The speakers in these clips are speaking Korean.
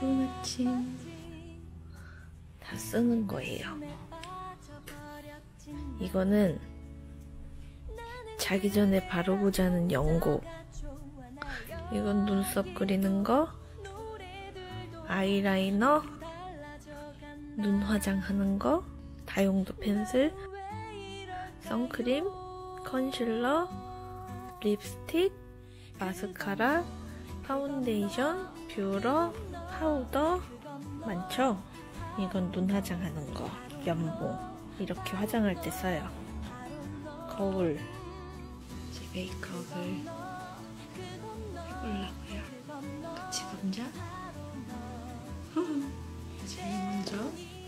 좋은 아침. 다 쓰는 거예요. 이거는 자기 전에 바르고 자는 연고. 이건 눈썹 그리는 거, 아이라이너, 눈 화장하는 거, 다용도 펜슬, 선크림, 컨실러, 립스틱, 마스카라, 파운데이션, 뷰러, 파우더 많죠? 이건 눈 화장하는 거, 면봉 이렇게 화장할 때 써요. 거울, 제 메이크업을 해보려고요. 같이 남자? 제일 먼저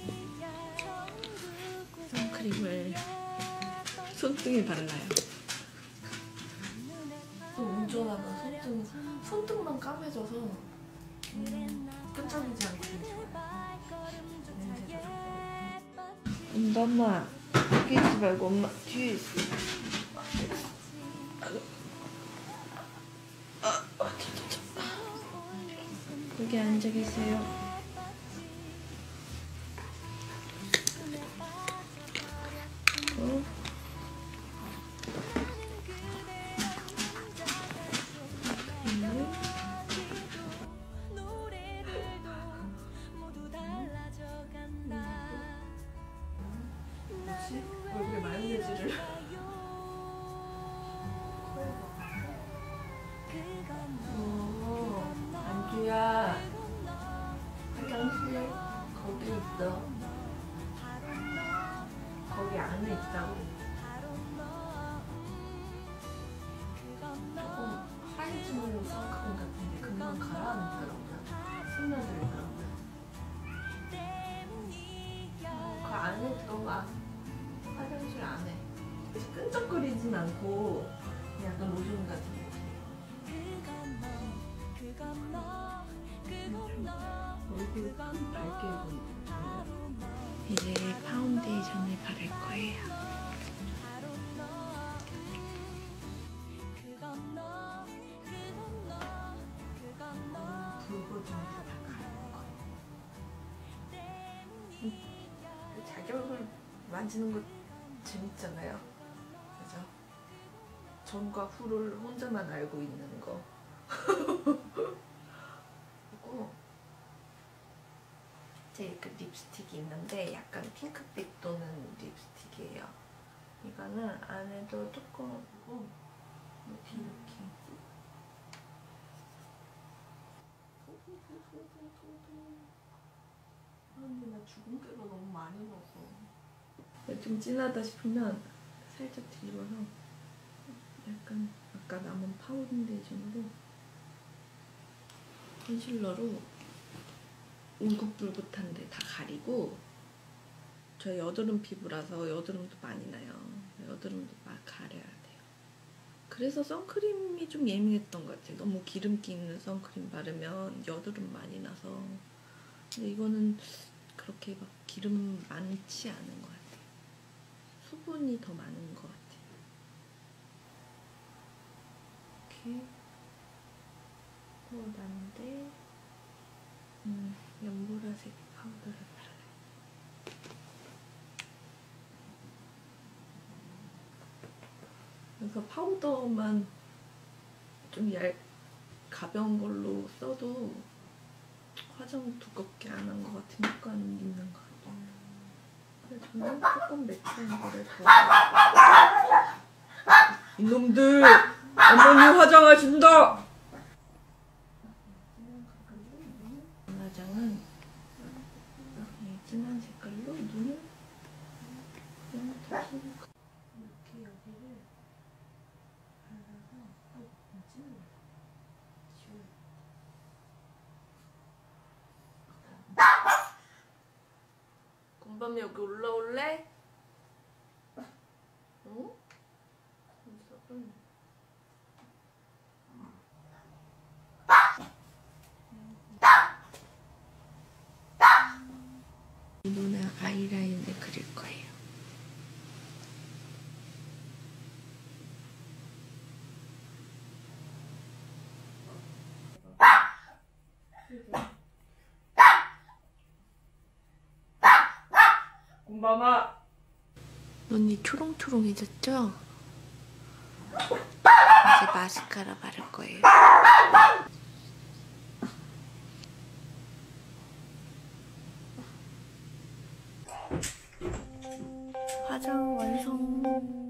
선크림을 손등에 발라요. 또 운전하면 손등만 까매져서 끈적이지 않고 되게 좋아요. 냄새도 좋고. 엄마 여기 있지 말고 엄마 뒤에 있어. 여기 앉아 계세요. 얼굴에 마요네즈를 안주야 화장실 거기 있어. 거기 안에 있다고. 조금 하얘지는 선크림 같은데 금방 가라앉더라고요. 스며들더라고요. 그 안에 또 막 화장실 안에 끈적거리진 않고 약간 로션 같은 느낌. 얼굴 밝게 해보는. 이제 파운데이션을 바를 거예요. 붉어진 데다 가릴 거예요. 자기 얼굴 만지는 거 재밌잖아요. 그죠? 전과 후를 혼자만 알고 있는 거. 그리고 제 그 립스틱이 있는데 약간 핑크빛 도는 립스틱이에요. 이거는 안에도 뚜껑을 보고 이렇게 근데 나 주근깨가 너무 많이 넣어서 좀 진하다 싶으면 살짝 뒤집어서 약간 아까 남은 파운데이션으로 컨실러로 울긋불긋한데 다 가리고. 저 여드름 피부라서 여드름도 많이 나요. 여드름도 막 가려야 돼요. 그래서 선크림이 좀 예민했던 것 같아요. 너무 기름기 있는 선크림 바르면 여드름 많이 나서. 근데 이거는 그렇게 막 기름 많지 않은 것 같아요. 수분이 더 많은 것 같아요. 이렇게 넣어놨는데 연보라색 파우더를 발라요. 그래서 파우더만 좀 가벼운 걸로 써도 화장 두껍게 안 한 것 같은 효과는 있는 것 같아요. 근데 저는 조금 매트한 거를 좋아해요. 이놈들! 어머니 화장하신다! 화장은 진한 색깔로 눈을 그냥 다시 이렇게 여기를 발라서 뭐지? 곰밤이 여기 올라올래? 응? 눈썹은 눈에 아이라인을 그릴 거예요. 엄마마. 눈이 초롱초롱해졌죠? 이제 마스카라 바를 거예요. 화장 완성.